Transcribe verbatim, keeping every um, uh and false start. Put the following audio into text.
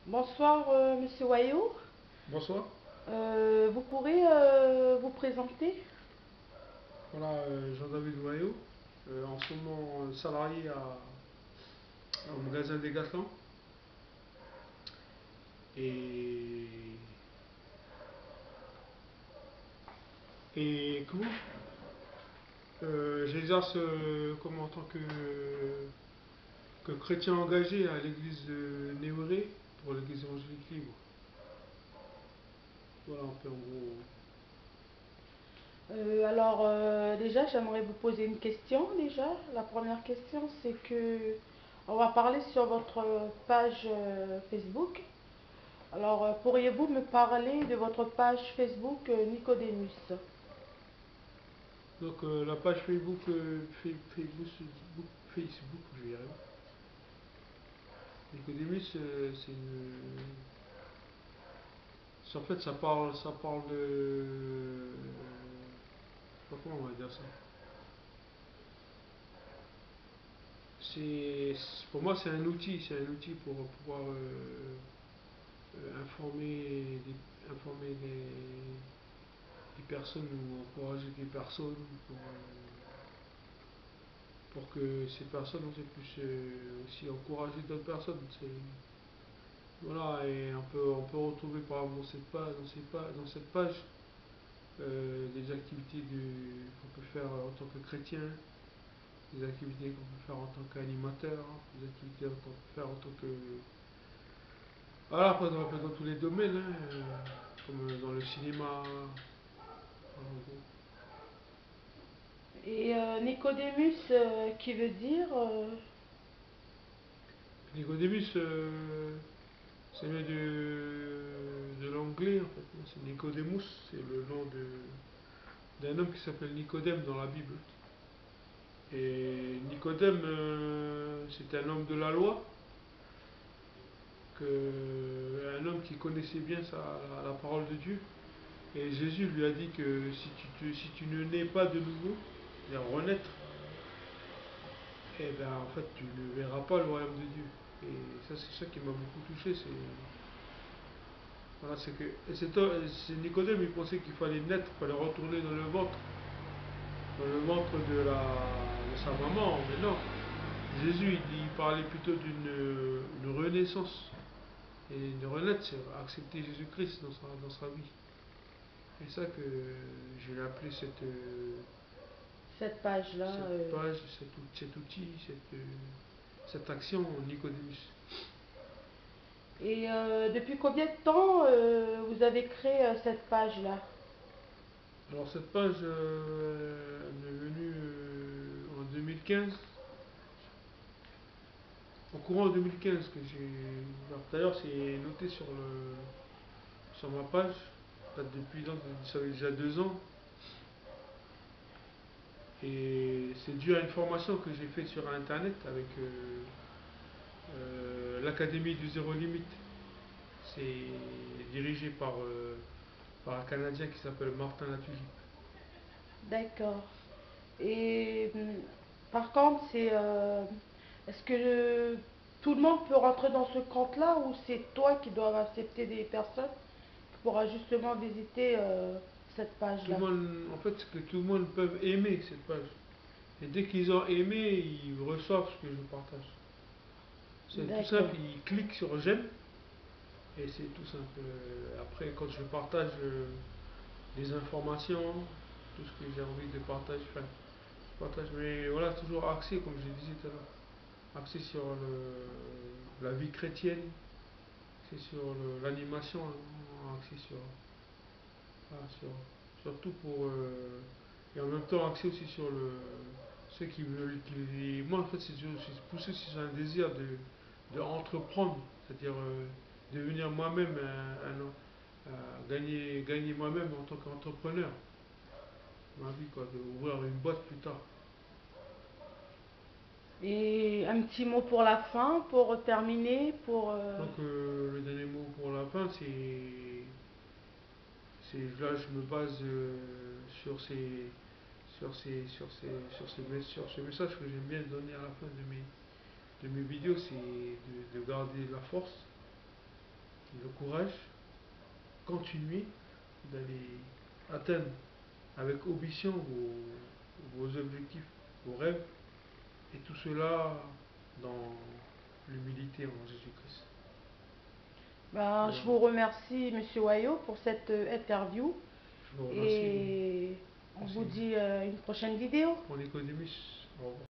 Bonsoir, euh, Monsieur Wayou. Bonsoir. Euh, vous pourrez euh, vous présenter? Voilà, euh, Jean-David Royaux, euh, en ce moment euh, salarié à, au magasin Decathlon. Et, et comment euh, J'exerce euh, comme en tant que, que chrétien engagé à l'église de Néoré pour l'église évangélique libre. Voilà un peu en gros. Euh, alors euh, déjà, j'aimerais vous poser une question déjà. La première question, c'est que on va parler sur votre page euh, Facebook. Alors, euh, pourriez-vous me parler de votre page Facebook euh, Nicodemus? Donc euh, la page Facebook, euh, Fa- Facebook, Facebook, Facebook, je vais y arriver. Nicodemus, euh, c'est une, c'est- en fait, ça parle, ça parle de. Je sais pas comment on va dire ça. C'est, pour moi, c'est un outil, c'est un outil pour pouvoir euh, euh, informer, des, informer les, les personnes ou encourager des personnes pour, euh, pour que ces personnes aussi puissent euh, aussi encourager d'autres personnes. C'est, voilà, et on peut, on peut retrouver par exemple dans cette page, dans ces pa- dans cette page euh, des activités de- qu'on peut faire en tant que chrétien, des activités qu'on peut faire en tant qu'animateur, des activités qu'on peut faire en tant que... Voilà, après dans, dans tous les domaines, hein, euh, comme dans le cinéma, en gros. Et euh, Nicodemus, euh, qui veut dire euh, Nicodemus, euh, ça vient de, de l'anglais en fait. C'est Nicodemus, c'est le nom de- d'un homme qui s'appelle Nicodème dans la Bible. Et Nicodème, euh, c'était un homme de la loi, que, un homme qui connaissait bien sa, la, la parole de Dieu. Et Jésus lui a dit que si tu, te- si tu ne nais pas de nouveau, c'est-à-dire renaître, eh ben en fait tu ne verras pas le royaume de Dieu. Et ça c'est ça qui m'a beaucoup touché, c'est voilà, c'est que et c'est c'est Nicodème, il pensait qu'il fallait naître, il fallait retourner dans le ventre, dans le ventre de la de sa maman, mais non. Jésus il, il parlait plutôt d'une une renaissance. Et une renaître, c'est accepter Jésus-Christ dans sa, dans sa vie. Et ça que je vais appeler cette, euh, cette page-là? cette euh, page, cet, cet outil, cette, euh, cette action Nicodemus. Et euh, depuis combien de temps euh, vous avez créé euh, cette page-là? Alors cette page euh, elle m'est venue euh, en deux mille quinze, au courant de deux mille quinze que j'ai ouvert. D'ailleurs c'est noté sur, le, sur ma page, ça date depuis donc, ça fait déjà deux ans. Et c'est dû à une formation que j'ai faite sur internet avec euh, euh, l'Académie du Zéro Limite. C'est dirigé par, euh, par un Canadien qui s'appelle Martin Latulippe. D'accord. Et hum, par contre, c'est euh, est-ce que le- tout le monde peut rentrer dans ce compte-là ou c'est toi qui dois accepter des personnes qui pourra justement visiter euh, cette Tout le page-là? monde, en fait, c'est que tout le monde peut aimer cette page. Et dès qu'ils ont aimé, ils reçoivent ce que je partage. C'est tout D'accord. simple, ils cliquent sur j'aime et c'est tout simple. Euh, Après, quand je partage euh, des informations, tout ce que j'ai envie de partager, enfin, je partage. Mais voilà, toujours axé, comme je disais tout à l'heure, axé sur le, la vie chrétienne, c'est sur le- l'animation, hein, axé sur, voilà, sur, surtout pour. Euh, et en même temps, axé aussi sur le, ceux qui veulent. Qui, moi, en fait, c'est c'est poussé sur un désir de, de entreprendre, c'est-à-dire euh, devenir moi-même un, un- un- gagner, gagner moi-même en tant qu'entrepreneur, ma vie, quoi, d'ouvrir une boîte plus tard. Et un petit mot pour la fin, pour terminer, pour euh, Donc, euh, le dernier mot pour la fin, c'est. c'est là, je me base euh, sur ces. Sur, ces, sur, ces, sur, ces, sur ce message que j'aime bien donner à la fin de mes, de mes vidéos, c'est de, de garder la force, le courage, continuer d'aller atteindre avec ambition vos, vos objectifs, vos rêves, et tout cela dans l'humilité en Jésus-Christ. Ben, je Voilà. vous remercie, Monsieur Wayo, pour cette euh, interview. Je vous remercie. Et on Merci. vous dit euh, une prochaine vidéo. Pour Nicodemus. Au revoir.